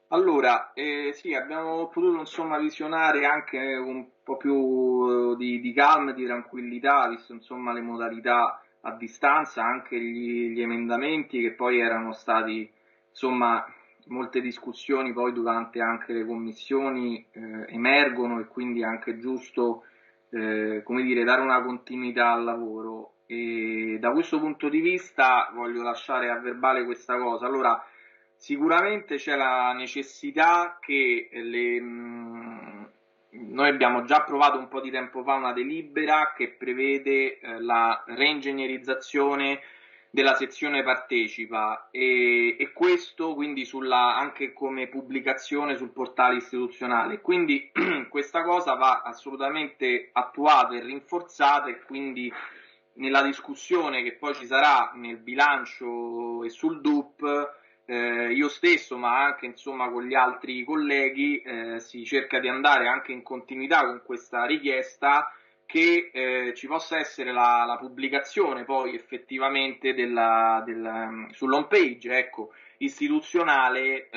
Allora, sì, abbiamo potuto insomma visionare anche un po' più di calma e di tranquillità, visto insomma le modalità a distanza, anche gli emendamenti che poi erano stati insomma molte discussioni poi durante anche le commissioni emergono, e quindi è anche giusto come dire, dare una continuità al lavoro. E da questo punto di vista voglio lasciare a verbale questa cosa. Allora, sicuramente c'è la necessità che noi abbiamo già approvato un po' di tempo fa una delibera che prevede la reingegnerizzazione della sezione partecipa, e questo quindi anche come pubblicazione sul portale istituzionale. Quindi questa cosa va assolutamente attuata e rinforzata, e quindi nella discussione che poi ci sarà nel bilancio e sul DUP, io stesso, ma anche insomma con gli altri colleghi, si cerca di andare anche in continuità con questa richiesta, che ci possa essere la pubblicazione poi effettivamente sull'home page, ecco, istituzionale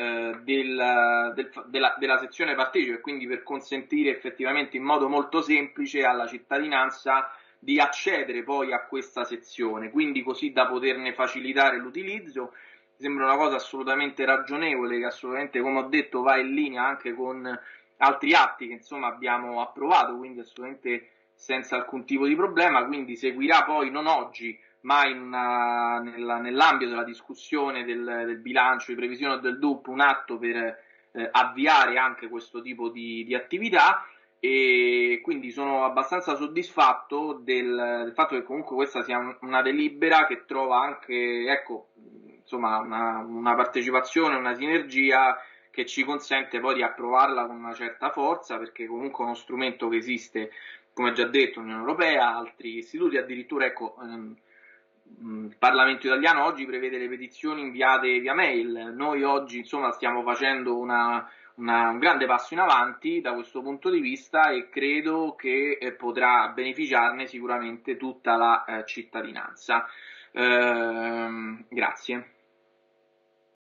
della sezione partecipe, e quindi per consentire effettivamente in modo molto semplice alla cittadinanza di accedere poi a questa sezione, quindi così da poterne facilitare l'utilizzo. Mi sembra una cosa assolutamente ragionevole, che assolutamente, come ho detto, va in linea anche con altri atti che insomma abbiamo approvato, quindi assolutamente senza alcun tipo di problema. Quindi seguirà poi, non oggi, ma nell'ambito della discussione del bilancio di previsione del DUP, un atto per avviare anche questo tipo di attività. E quindi sono abbastanza soddisfatto del fatto che comunque questa sia una delibera che trova anche, ecco, insomma, una partecipazione, una sinergia che ci consente poi di approvarla con una certa forza, perché comunque è uno strumento che esiste, come già detto, Unione Europea, altri istituti, addirittura, ecco, il Parlamento italiano oggi prevede le petizioni inviate via mail. Noi oggi insomma stiamo facendo un grande passo in avanti da questo punto di vista, e credo che potrà beneficiarne sicuramente tutta la cittadinanza. Grazie.